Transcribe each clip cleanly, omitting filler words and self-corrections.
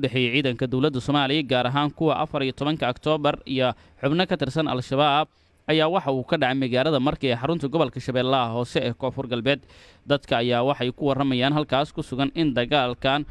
dhaxeeyay ciidanka dawladda Soomaaliya gaar ahaan kuwa 14 Oktoobar iyo xubno ka tirsan al-shabaab ayaa waxa uu ka dhacay magaalada Markii ee xarunta gobolka Shabeellaha Hoose ee Koonfur Galbeed. Dadka ayaa waxay ku waramayaan halkaas ku sugan in dagaalkan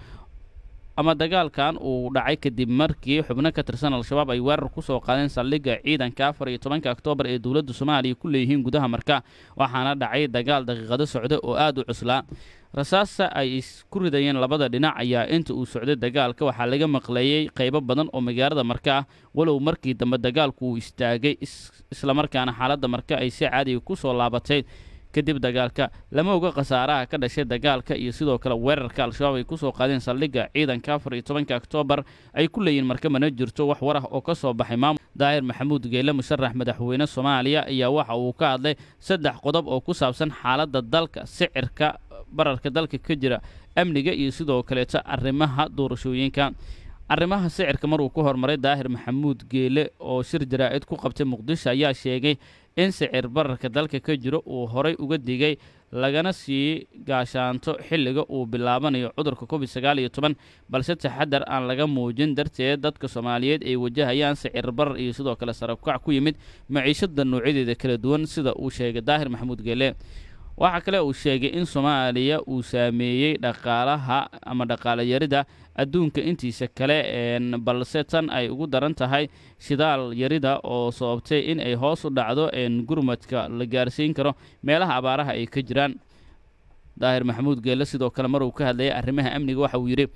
uu dhacay kadib markii xubno ka tirsan al-shabaab ay weerar ku soo qaadeen saldhigga ciidanka 14 Oktoobar ee dawladda Soomaaliya ku leeyihiin gudaha Marka, waxaana dhacay dagaal daqiiqado socda oo aad u cuslaa. rasaasta ay isku ridayeen labada dhinac ayaa inta uu socday dagaalka waxaa laga maqleeyay qaybo badan oo magaalada Marka ah, walow markii dambe dagaalku uu istaagay isla markaana xaaladda Marka ay si caadi ku soo laabatay. kadib dagaalka lama oga khasaaraha ka dhashay dagaalka iyo sidoo kale weerarka al-shabaab ay ku soo qaadeen saldhigga ciidanka 14 Oktoobar ay ku leeyihiin Marka mana jirto wax war ah oo ka soo baxay maamul. Daahir Maxamuud Geyle musharax madaxweyne Soomaaliya ayaa waxa uu ka hadlay 3 qodob oo ku saabsan xaaladda dalka, sicirka bararka dalka ka jira, amniga iyo sidoo kale arrimaha doorashooyinka. arrimaha sicirka maruu ku hormaray Daahir Maxamuud Geyle oo shir jaraa'id ku qabtay Muqdisho ayaa sheegay in sicir bararka dalka ka jiro uu horay uga digay lagana sii gaashaanto xilliga uu bilaabanayo cudurka COVID-19 balse taxadar aan laga muujin darteed dadka Soomaaliyeed ay wajahayaan sicir barar iyo sidoo kale sare u kac ku yimid maciishada noocyadeeda kala duwan sida uu sheegay Daahir Maxamuud Geyle. waxa kale uu sheegay in Soomaaliya uu saameeyay dhaqaale yarida adduunka intiisa kale balse tan ay ugu daran tahay shidaal yarida oo sababtay in ay hoos u dhacdo gurmadka la gaarsiin karo meelaha abaaraha ay ka jiraan. Daahir Maxamuud Geyle sidoo kale mar uu ka hadlayay arrimaha amniga waxa uu yiri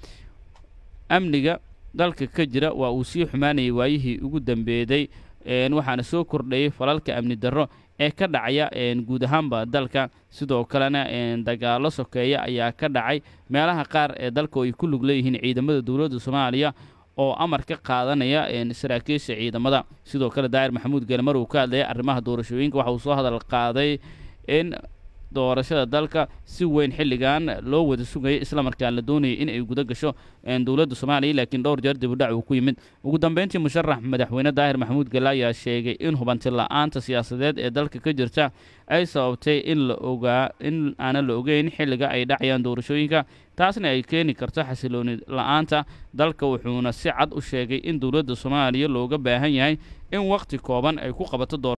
amniga dalka ka jira waa uu sii xumaanayay waayihii ugu dambeeyay waxaana soo kordhayay falalka amni darro ee ka dhacaya guud ahaanba dalka. sidoo kalena dagaalo sokeeya ayaa ka dhacay meelaha qaar ee dalka ay ku lug leeyihiin ciidamada dawladda Soomaaliya oo amar ka qaadanaya saraakiisha ciidamada. sidoo kale Daahir Maxamuud Geyle mar uu ka hadlayay arrimaha doorashooyinka waxa uu soo hadal qaaday in doorashada dalka si weyn xilligan loo wada sugayay isla markaan la doonayay in ay guda gasho dawladda Soomaaliya laakiin dhowr jeer dib u dhac uu ku yimid. ugu dambeyntii musharax madaxweyne Daahir Maxamuud Geyle ayaa sheegay in hubanti la'aanta siyaasadeed ee dalka ka jirta ay sababtay in aan la ogeyn xilliga ay dhacayaan doorashooyinka, taasna ay keeni karto xasilooni la'aanta dalka. wuxuuna si cad u sheegay in dawladda Soomaaliya looga baahan yahay in waqti kooban ay ku qabato